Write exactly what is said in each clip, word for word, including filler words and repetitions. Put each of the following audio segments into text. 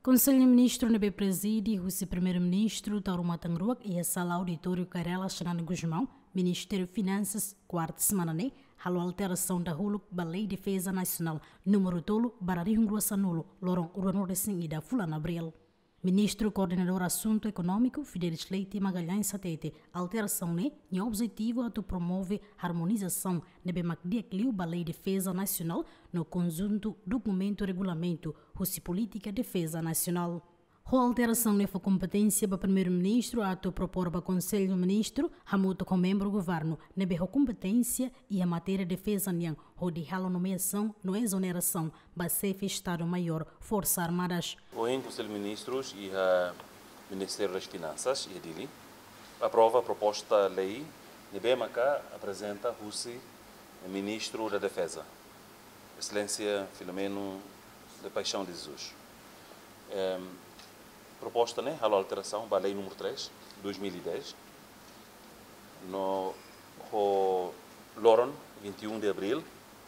Conselho de Ministro nebe preside o Primeiro-Ministro Tauruma Tangruak e a Sala Auditório Carela Xanana Guzmão, Ministério de Finanças, quarta semana né, halo alteração da Hulu Balei de Defesa Nacional, número tolo, Barari Hungrua Sanulo, Loron Uranores e da Fulana Abril. Ministro Coordenador Assunto Econômico, Fidelis Leite Magalhães Satete, alteração né, e objetivo a promove harmonização nebe Macdiacliu Balei de Defesa Nacional no conjunto documento regulamento, Russi Política Defesa Nacional. A alteração nessa competência para o Primeiro-Ministro a propor para o Conselho do Ministro, Hamuto com membro do governo, nebe a competência e a matéria de defesa niang, ou de a nomeação no exoneração, para ser Estado-Maior, Forças Armadas. O Conselho de Ministros e o Ministério das Finanças, e dele, aprova a proposta de lei, nebe maca apresenta Russi, Ministro da Defesa, Excelência Filomeno de Paixão de Jesus. Um, proposta, né, a alteração da lei número três, de dois mil e dez, no o Loron, vinte e um de abril,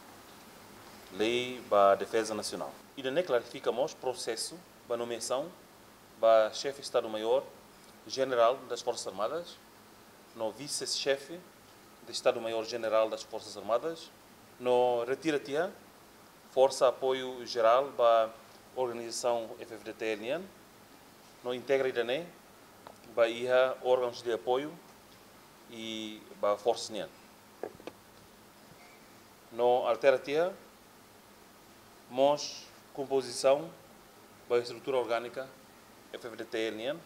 lei da defesa nacional. E daí clarificamos o processo da nomeação da chefe de Estado-Maior General das Forças Armadas, no vice-chefe de Estado-Maior General das Forças Armadas, no retiratia, Força Apoio Geral da Organização F F D T L N, no integra idane ba órgãos de apoio e ba força nian. No alteratia mos composição ba estrutura orgânica F F D T L N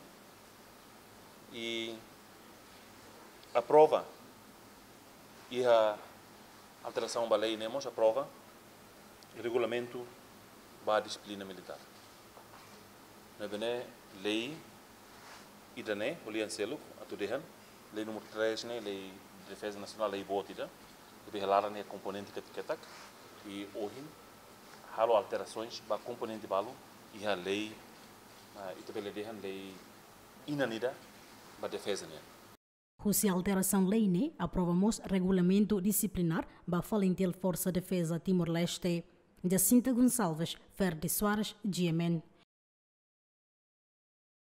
e aprova e a alteração ba lei nemos aprova regulamento ba disciplina militar. Nebene lei idane olian seluk atau dehan lei número três ne lei de defesa nacional lei botida de halara ne componente ketiketak e ohin halo alterações ba componente balo e a lei ito bele dehan lei inanida ba defesa ne. Russi alteração lei ne aprovamos regulamento disciplinar ba Falentel Força Defesa Timor-Leste. Jacinta Gonçalves, Ferdi Soares, G M N.